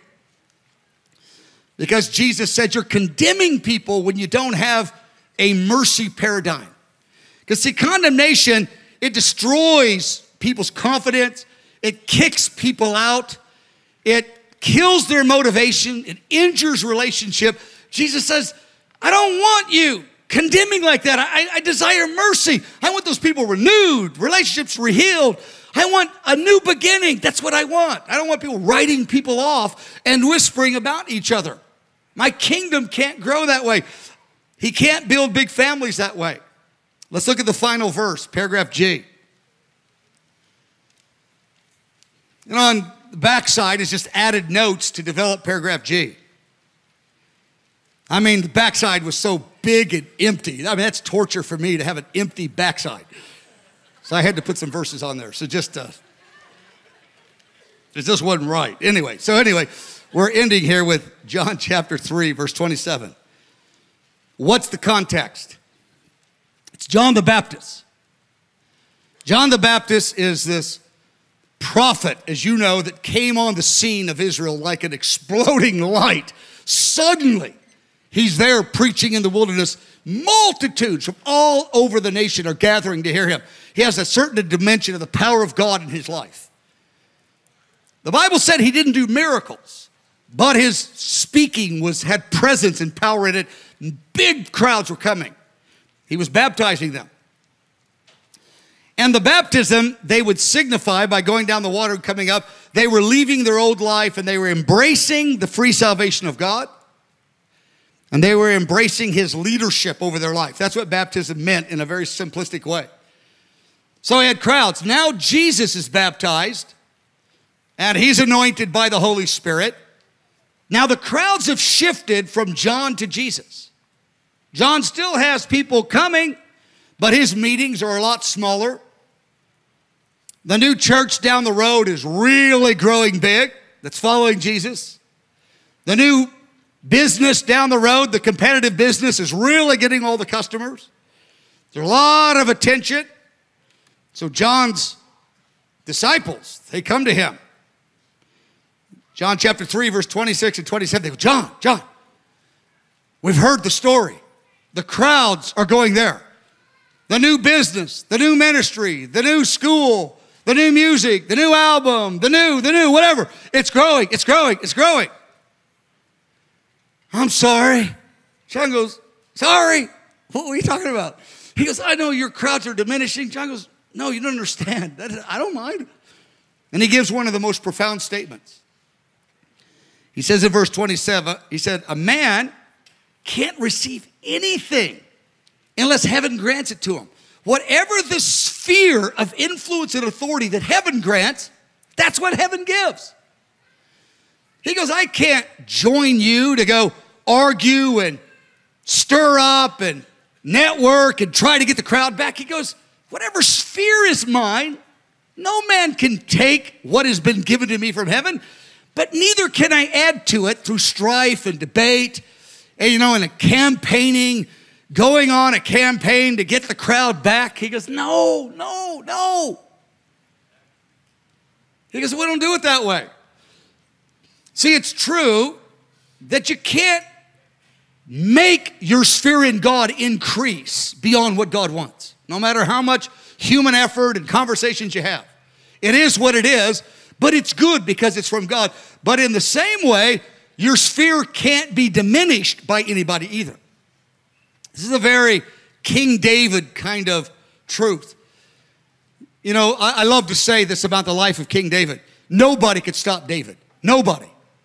Because Jesus said you're condemning people when you don't have a mercy paradigm. Because see, condemnation, it destroys people's confidence. It kicks people out. It kills their motivation. It injures relationship. Jesus says, I don't want you condemning like that. I desire mercy. I want those people renewed, relationships rehealed. I want a new beginning. That's what I want. I don't want people writing people off and whispering about each other. My kingdom can't grow that way. He can't build big families that way. Let's look at the final verse, paragraph G. And on the backside is just added notes to develop paragraph G. I mean, the backside was so big and empty. I mean, that's torture for me to have an empty backside. So I had to put some verses on there. So it just wasn't right. Anyway, we're ending here with John chapter 3, verse 27. What's the context? It's John the Baptist. John the Baptist is this prophet, as you know, that came on the scene of Israel like an exploding light. Suddenly, he's there preaching in the wilderness. Multitudes from all over the nation are gathering to hear him. He has a certain dimension of the power of God in his life. The Bible said he didn't do miracles, but his speaking had presence and power in it. Big crowds were coming. He was baptizing them. And the baptism they would signify by going down the water and coming up. They were leaving their old life and they were embracing the free salvation of God. And they were embracing his leadership over their life. That's what baptism meant in a very simplistic way. So he had crowds. Now Jesus is baptized and he's anointed by the Holy Spirit. Now the crowds have shifted from John to Jesus. John still has people coming, but his meetings are a lot smaller. The new church down the road is really growing big, that's following Jesus. The new business down the road, the competitive business, is really getting all the customers. There's a lot of attention. So John's disciples, they come to him. John chapter 3, verse 26 and 27, they go, John, we've heard the story. The crowds are going there. The new business, the new ministry, the new school, the new music, the new album, the new, whatever. It's growing, it's growing, it's growing. I'm sorry. John goes, sorry? What were you talking about? He goes, I know your crowds are diminishing. John goes, no, you don't understand. I don't mind. And he gives one of the most profound statements. He says in verse 27, he said, a man can't receive anything unless heaven grants it to him. Whatever the sphere of influence and authority that heaven grants, that's what heaven gives. He goes, I can't join you to go argue and stir up and network and try to get the crowd back. He goes, whatever sphere is mine, no man can take what has been given to me from heaven, but neither can I add to it through strife and debate, and, and a campaigning, going on a campaign to get the crowd back. He goes, no. He goes, we don't do it that way. See, it's true that you can't make your sphere in God increase beyond what God wants, no matter how much human effort and conversations you have. It is what it is, but it's good because it's from God. But in the same way, your sphere can't be diminished by anybody either. This is a very King David kind of truth. I love to say this about the life of King David. Nobody could stop David. Nobody.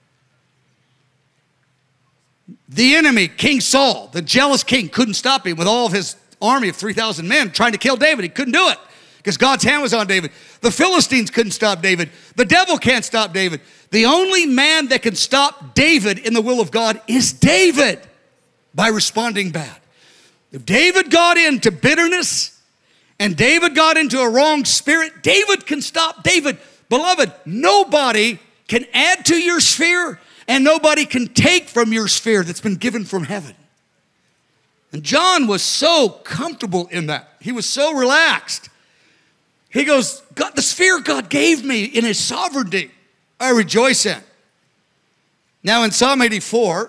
The enemy, King Saul, the jealous king, couldn't stop him with all of his army of 3,000 men trying to kill David. He couldn't do it because God's hand was on David. The Philistines couldn't stop David. The devil can't stop David. The only man that can stop David in the will of God is David by responding bad. If David got into bitterness and David got into a wrong spirit, David can stop David. Beloved, nobody can add to your sphere and nobody can take from your sphere that's been given from heaven. And John was so comfortable in that. He was so relaxed. He goes, God, the sphere God gave me in his sovereignty, I rejoice in. Now in Psalm 84,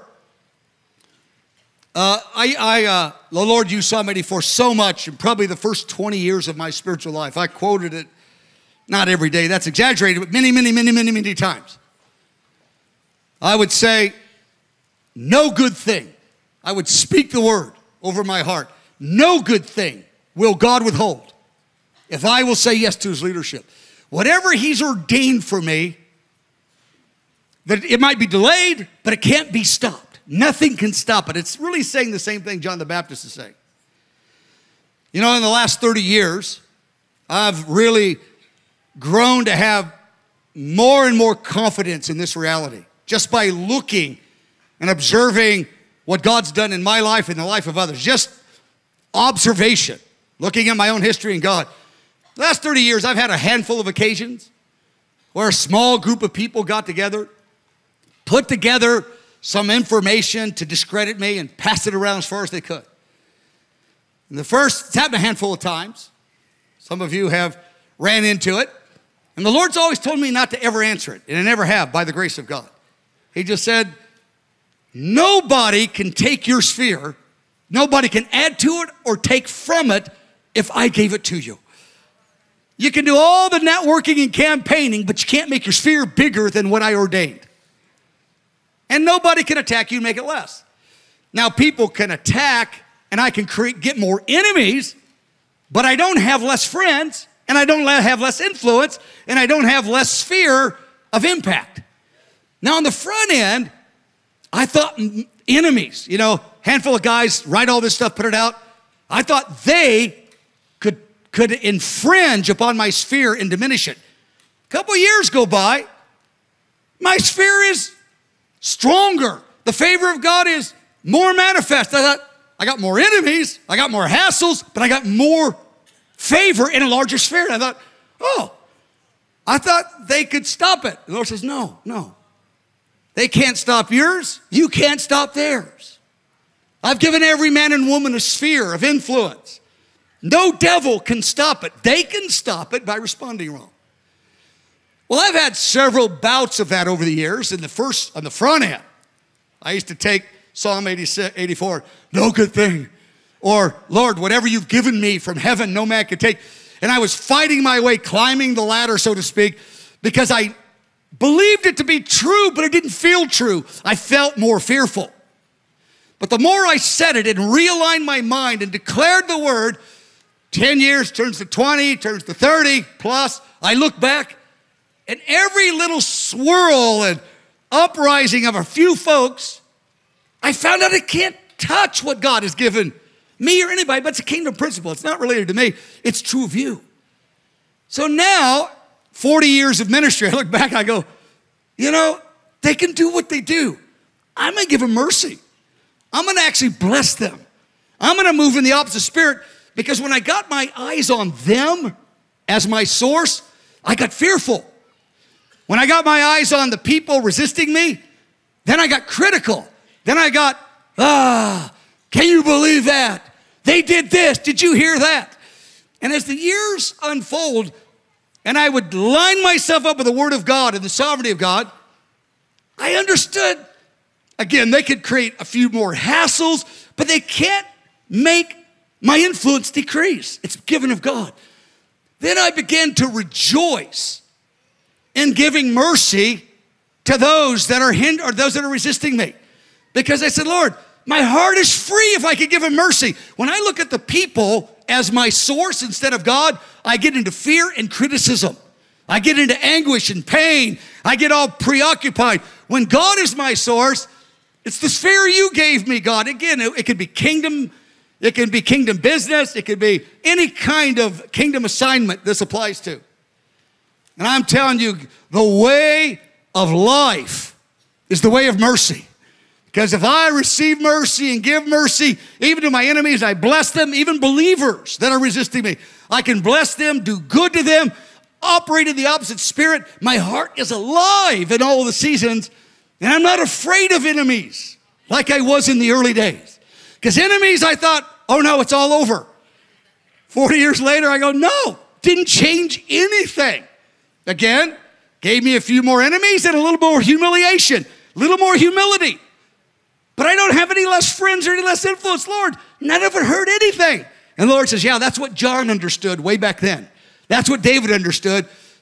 the Lord used Psalm 84 so much, in probably the first 20 years of my spiritual life. I quoted it Not every day, that's exaggerated, but many times. I would say, no good thing. I would speak the word over my heart. No good thing will God withhold if I will say yes to his leadership. Whatever he's ordained for me, that it might be delayed, but it can't be stopped. Nothing can stop it. It's really saying the same thing John the Baptist is saying. You know, in the last 30 years, I've really grown to have more and more confidence in this reality just by looking and observing what God's done in my life and the life of others. Just observation, looking at my own history and God. The last 30 years, I've had a handful of occasions where a small group of people got together, put together some information to discredit me and pass it around as far as they could. And it's happened a handful of times. Some of you have ran into it. And the Lord's always told me not to ever answer it, and I never have, by the grace of God. He just said, nobody can take your sphere, nobody can add to it or take from it if I gave it to you. You can do all the networking and campaigning, but you can't make your sphere bigger than what I ordained. And nobody can attack you and make it less. Now, people can attack, and I can get more enemies, but I don't have less friends, and I don't have less influence, and I don't have less sphere of impact. Now, on the front end, I thought enemies, you know, handful of guys write all this stuff, put it out. I thought they could infringe upon my sphere and diminish it. A couple years go by, my sphere is stronger. The favor of God is more manifest. I thought, I got more enemies, I got more hassles, but I got more favor in a larger sphere. And I thought, I thought they could stop it. The Lord says, no. They can't stop yours. You can't stop theirs. I've given every man and woman a sphere of influence. No devil can stop it. They can stop it by responding wrong. Well, I've had several bouts of that over the years. On the front end, I used to take Psalm 84, no good thing. Or, Lord, whatever you've given me from heaven, no man can take. And I was fighting my way, climbing the ladder, so to speak, because I believed it to be true, but it didn't feel true. I felt more fearful. But the more I said it and realigned my mind and declared the word, 10 years turns to 20, turns to 30 plus, I look back, and every little swirl and uprising of a few folks, I found out it can't touch what God has given me or anybody, but it's a kingdom principle. It's not related to me. It's true of you. So now, 40 years of ministry, I look back, I go, you know, they can do what they do. I'm going to give them mercy. I'm going to actually bless them. I'm going to move in the opposite spirit, because when I got my eyes on them as my source, I got fearful. When I got my eyes on the people resisting me, then I got critical. Then I got, can you believe that? They did this. Did you hear that? And as the years unfold, and I would line myself up with the Word of God and the sovereignty of God, I understood, again, they could create a few more hassles, but they can't make my influence decrease. It's given of God. Then I began to rejoice in giving mercy to those that are those that are resisting me. Because I said, Lord, my heart is free if I could give them mercy. When I look at the people as my source instead of God, I get into fear and criticism. I get into anguish and pain. I get all preoccupied. When God is my source, it's the sphere you gave me, God. Again, it could be kingdom. It can be kingdom business. It could be any kind of kingdom assignment this applies to. And I'm telling you, the way of life is the way of mercy. Because if I receive mercy and give mercy, even to my enemies, I bless them, even believers that are resisting me. I can bless them, do good to them, operate in the opposite spirit. My heart is alive in all the seasons, and I'm not afraid of enemies like I was in the early days. Because enemies, I thought, oh no, it's all over. 40 years later, I go, no, didn't change anything. Again, gave me a few more enemies and a little more humiliation, a little more humility. But I don't have any less friends or any less influence. Lord, none of it hurt anything. And the Lord says, yeah, that's what John understood way back then. That's what David understood.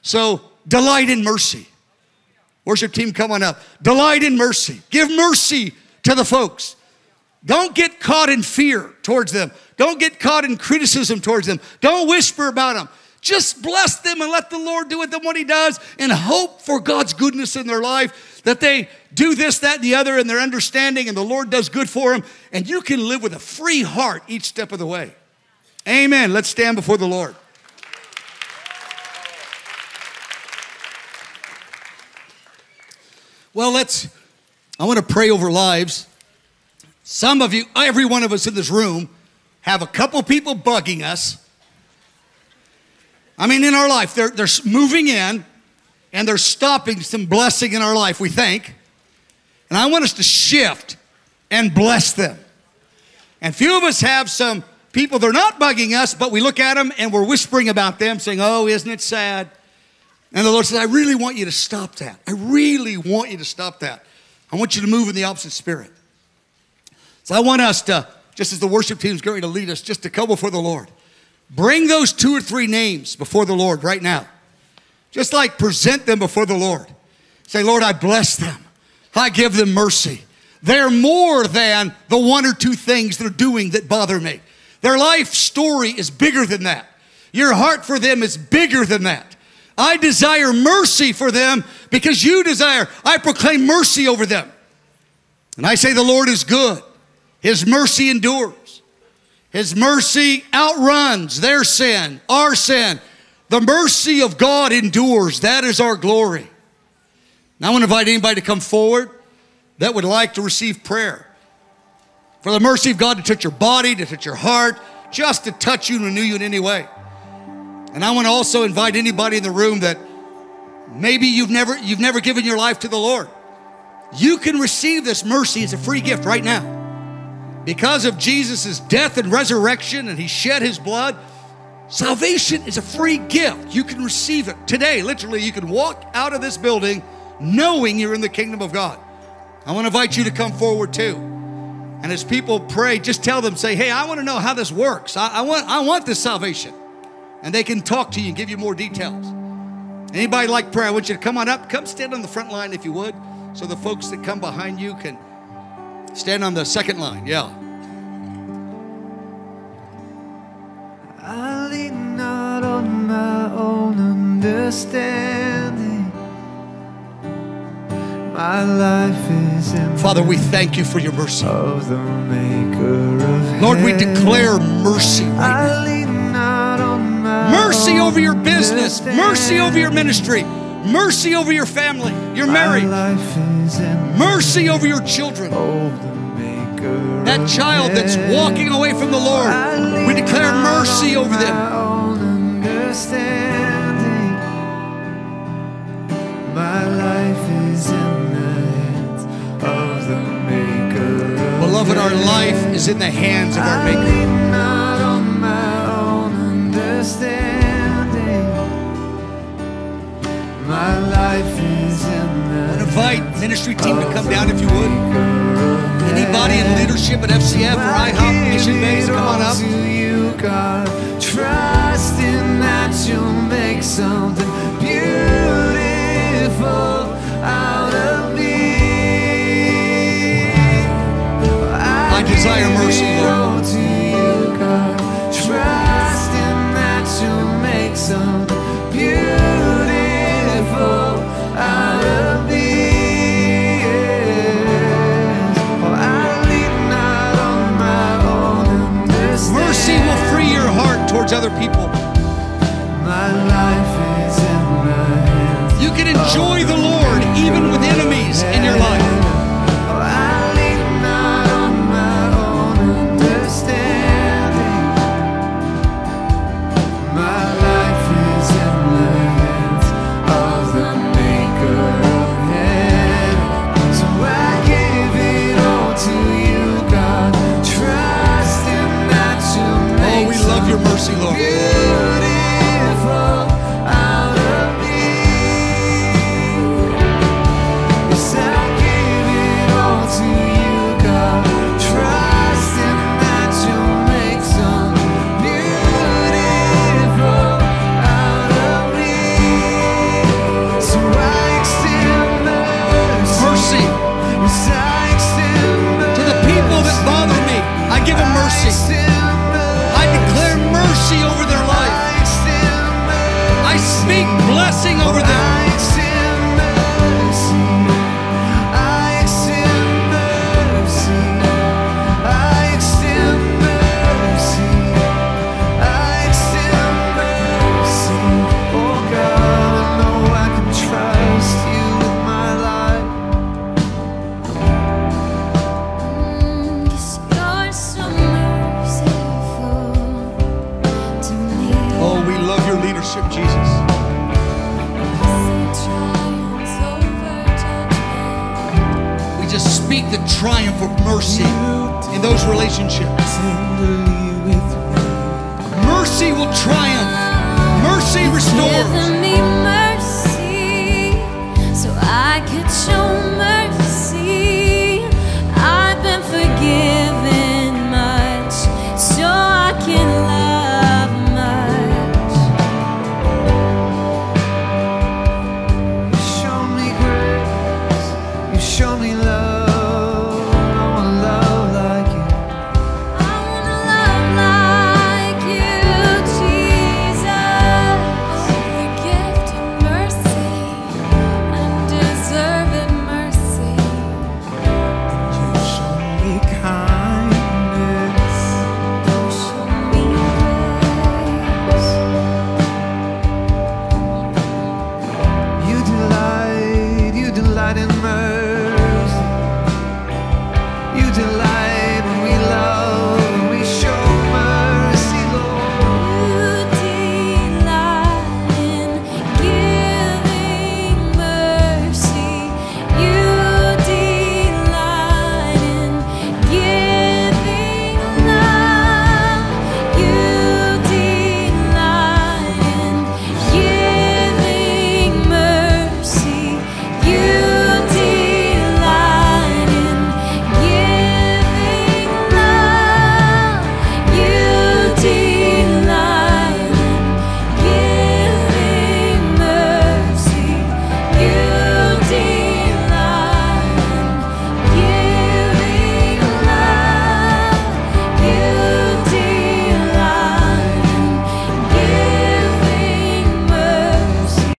So delight in mercy. Worship team, come on up. Delight in mercy. Give mercy to the folks. Don't get caught in fear towards them. Don't get caught in criticism towards them. Don't whisper about them. Just bless them and let the Lord do with them what he does, and hope for God's goodness in their life, that they do this, that, and the other in their understanding, and the Lord does good for them, and you can live with a free heart each step of the way. Amen. Let's stand before the Lord. Well, I want to pray over lives. Some of you, every one of us in this room, have a couple people bugging us. I mean, in our life, they're moving in, and they're stopping some blessing in our life, we think. And I want us to shift and bless them. And few of us have some people, they're not bugging us, but we look at them and we're whispering about them, saying, oh, isn't it sad? And the Lord says, I really want you to stop that. I really want you to stop that. I want you to move in the opposite spirit. So I want us to, just as the worship team is going to lead us, just to come before the Lord. Bring those 2 or 3 names before the Lord right now. Just like present them before the Lord. Say, Lord, I bless them. I give them mercy. They're more than the 1 or 2 things they're doing that bother me. Their life story is bigger than that. Your heart for them is bigger than that. I desire mercy for them because you desire. I proclaim mercy over them. And I say the Lord is good. His mercy endures. His mercy outruns their sin, our sin. The mercy of God endures. That is our glory. Now I want to invite anybody to come forward that would like to receive prayer. For the mercy of God to touch your body, to touch your heart, just to touch you and renew you in any way. And I want to also invite anybody in the room that maybe you've never given your life to the Lord. You can receive this mercy as a free gift right now. Because of Jesus' death and resurrection, and he shed his blood, salvation is a free gift. You can receive it today. Literally, you can walk out of this building knowing you're in the kingdom of God. I want to invite you to come forward too. And as people pray, just tell them, say, hey, I want to know how this works. I want this salvation. And they can talk to you and give you more details. Anybody like prayer? I want you to come on up. Come stand on the front line if you would, so the folks that come behind you can stand on the second line. Yeah. I lean not on my own understanding. My life is in Father, we thank you for your mercy. Of the maker of Lord, we declare mercy right now. Mercy over your business, mercy over your ministry, mercy over your family, your marriage, mercy over your children. That child that's walking away from the Lord, we declare mercy over them. My life is in the hands of the maker. Beloved, our life is in the hands of our Maker. Not on my own understanding. My life is in the hands. Invite ministry team to come down if you would. Anybody in leadership at FCF or IHOP Mission Base, come on up. God, trusting that you'll make something beautiful out of me. I desire mercy, Lord. To you, God, trusting that you'll make something beautiful out of me. Mercy will free your heart towards other people. My life is in the hands. You can enjoy the Lord even with enemies in your life. blessing over them. I extend mercy. I extend mercy. I extend mercy. I extend mercy. Oh God, I know I can trust you with my life. 'Cause you're so merciful to me. Oh, we love your leadership, Jesus. Triumphs over judgment. We just speak the triumph of mercy in those relationships. Tenderly with me. Mercy will triumph. Mercy restores. Given me mercy, so I could show mercy